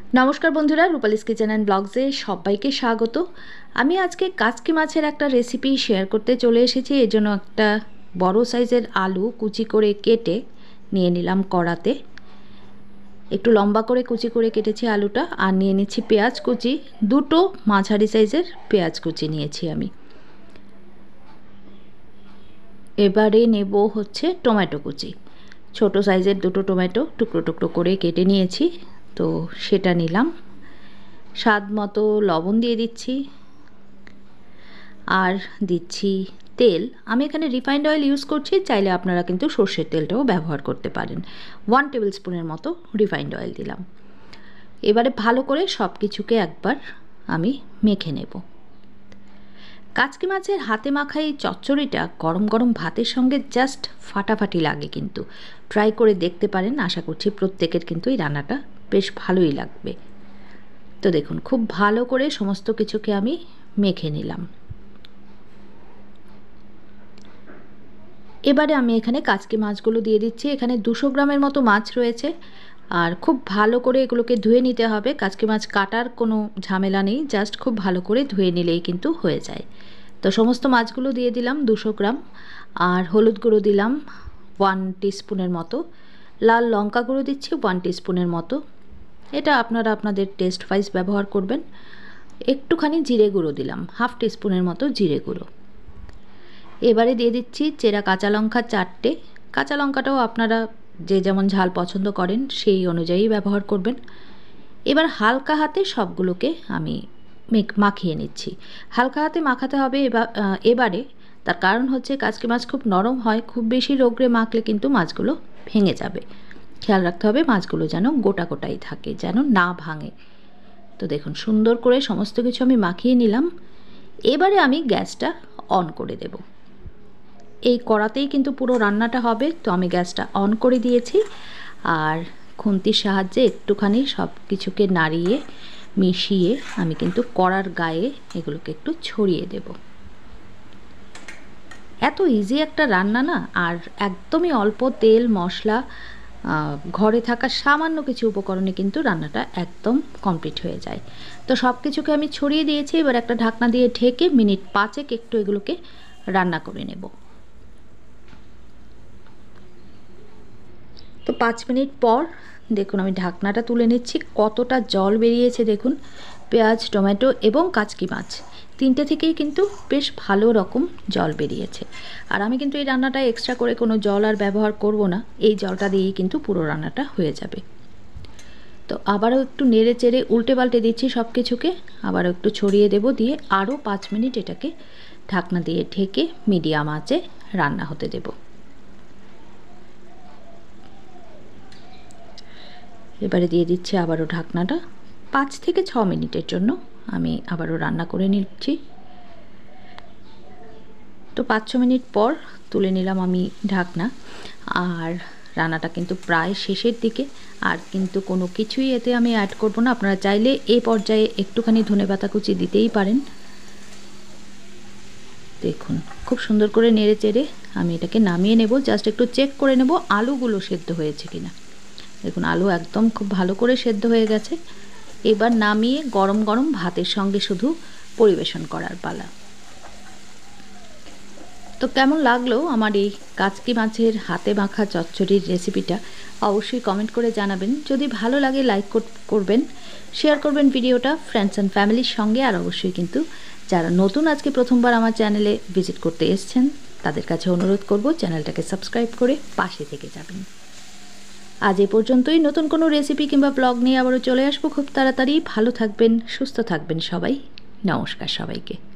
নমস্কার বন্ধুরা, রূপালিস kitchen and ব্লগসে সবাইকে স্বাগত। আমি আজকে কাচকি মাছের একটা রেসিপি শেয়ার করতে চলে এসেছি। এর জন্য একটা বড় সাইজের আলু কুচি করে কেটে নিয়ে নিলাম কড়াতে। একটু লম্বা করে কুচি করে কেটেছি আলুটা। আর নিয়ে নিচ্ছি পেঁয়াজ কুচি, দুটো মাঝারি সাইজের পেঁয়াজ কুচি নিয়েছি আমি। এবারে নেব হচ্ছে টমেটো কুচি, ছোট সাইজের দুটো টমেটো টুকরো টুকরো করে কেটে নিয়েছি, তো সেটা নিলাম। স্বাদ মতো লবণ দিয়ে দিচ্ছি, আর দিচ্ছি তেল। আমি এখানে রিফাইন্ড অয়েল ইউজ করছি, চাইলে আপনারা কিন্তু সর্ষের তেলটাও ব্যবহার করতে পারেন। 1 টেবিল স্পুনের মতো রিফাইন্ড অয়েল দিলাম। এবারে ভালো করে সব কিছুকে একবার আমি মেখে নেব। কাচকি মাছের হাতে মাখা এই চচ্চড়িটা গরম গরম ভাতের সঙ্গে জাস্ট ফাটাফাটি লাগে, কিন্তু ট্রাই করে দেখতে পারেন। আশা করছি প্রত্যেকের কিন্তু এই রান্নাটা বেশ ভালোই লাগবে। তো দেখুন, খুব ভালো করে সমস্ত কিছুকে আমি মেখে নিলাম। এবারে আমি এখানে কাচকি মাছগুলো দিয়ে দিচ্ছি। এখানে 200 গ্রামের মতো মাছ রয়েছে, আর খুব ভালো করে এগুলোকে ধুয়ে নিতে হবে। কাচকি মাছ কাটার কোনো ঝামেলা নেই, জাস্ট খুব ভালো করে ধুয়ে নিলেই কিন্তু হয়ে যায়। তো সমস্ত মাছগুলো দিয়ে দিলাম 200 গ্রাম। আর হলুদ গুঁড়ো দিলাম 1 টিস্পুনের মতো, লাল লঙ্কা গুঁড়ো দিচ্ছি 1 টিস্পুনের মতো। এটা আপনারা আপনাদের টেস্ট ওয়াইজ ব্যবহার করবেন। একটুখানি জিরে গুঁড়ো দিলাম, 1/2 টিস্পুনের মতো জিরে গুঁড়ো। এবারে দিয়ে দিচ্ছি চেরা কাঁচা লঙ্কা 4টে। কাঁচা লঙ্কাটাও আপনারা যে যেমন ঝাল পছন্দ করেন সেই অনুযায়ী ব্যবহার করবেন। এবার হালকা হাতে সবগুলোকে আমি মাখিয়ে নিচ্ছি। হালকা হাতে মাখাতে হবে এবারে। তার কারণ হচ্ছে কাচকি মাছ খুব নরম হয়, খুব বেশি রোগড়ে মাখলে কিন্তু মাছগুলো ভেঙে যাবে। খেয়াল রাখতে হবে মাছগুলো যেন গোটা গোটাই থাকে, যেন না ভাঙে। তো দেখুন, সুন্দর করে সমস্ত কিছু আমি মাখিয়ে নিলাম। এবারে আমি গ্যাসটা অন করে দেব। এই কড়াতেই কিন্তু পুরো রান্নাটা হবে, তো আমি গ্যাসটা অন করে দিয়েছি। আর খুন্তির সাহায্যে একটুখানি সব কিছুকে নাড়িয়ে মিশিয়ে আমি কিন্তু কড়ার গায়ে এগুলোকে একটু ছড়িয়ে দেব। এত ইজি একটা রান্না না, আর একদমই অল্প তেল মশলা, ঘরে থাকা সামান্য কিছু উপকরণে কিন্তু রান্নাটা একদম কমপ্লিট হয়ে যায়। তো সব কিছুকে আমি ছড়িয়ে দিয়েছি। এবার একটা ঢাকনা দিয়ে ঢেকে মিনিট 5 একটু এগুলোকে রান্না করে নেব। তো 5 মিনিট পর দেখুন আমি ঢাকনাটা তুলে নিচ্ছি। কতটা জল বেরিয়েছে দেখুন। পেঁয়াজ, টমেটো এবং কাচকি মাছ তিনটে থেকেই কিন্তু বেশ ভালো রকম জল বেরিয়েছে। আর আমি কিন্তু এই রান্নাটা এক্সট্রা করে কোনো জল আর ব্যবহার করব না, এই জলটা দিয়েই কিন্তু পুরো রান্নাটা হয়ে যাবে। তো আবারও একটু নেড়ে চেড়ে উল্টে পাল্টে দিচ্ছি সব কিছুকে, আবারও একটু ছড়িয়ে দেব, দিয়ে আরও 5 মিনিট এটাকে ঢাকনা দিয়ে ঢেকে মিডিয়াম আঁচে রান্না হতে দেব। এবারে দিয়ে দিচ্ছি আবারও ঢাকনাটা। 5 থেকে 6 মিনিটের জন্য আমি আবারও রান্না করে নিচ্ছি। তো 5-6 মিনিট পর তুলে নিলাম আমি ঢাকনা। আর রান্নাটা কিন্তু প্রায় শেষের দিকে, আর কিন্তু কোনো কিছুই এতে আমি অ্যাড করব না। আপনারা চাইলে এই পর্যায়ে একটুখানি ধনেপাতা কুচি দিতেই পারেন। দেখুন, খুব সুন্দর করে নেড়ে চেড়ে আমি এটাকে নামিয়ে নেব। জাস্ট একটু চেক করে নেব আলুগুলো সেদ্ধ হয়েছে কিনা। দেখুন, আলু একদম খুব ভালো করে সেদ্ধ হয়ে গেছে। এবার নামিয়ে গরম গরম ভাতের সঙ্গে শুধু পরিবেশন করার পালা। তো কেমন লাগলো আমার এই কাচকি মাছের হাতে মাখা চচ্চড়ির রেসিপিটা অবশ্যই কমেন্ট করে জানাবেন। যদি ভালো লাগে লাইক করবেন, শেয়ার করবেন ভিডিওটা ফ্রেন্ডস অ্যান্ড ফ্যামিলির সঙ্গে। আর অবশ্যই কিন্তু যারা নতুন আজকে প্রথমবার আমার চ্যানেলে ভিজিট করতে এসছেন তাদের কাছে অনুরোধ করব চ্যানেলটাকে সাবস্ক্রাইব করে পাশে থেকে যাবেন। আজ এ পর্যন্তই। নতুন কোনো রেসিপি কিংবা ব্লগ নিয়ে আবারও চলে আসবো খুব তাড়াতাড়ি। ভালো থাকবেন, সুস্থ থাকবেন সবাই। নমস্কার সবাইকে।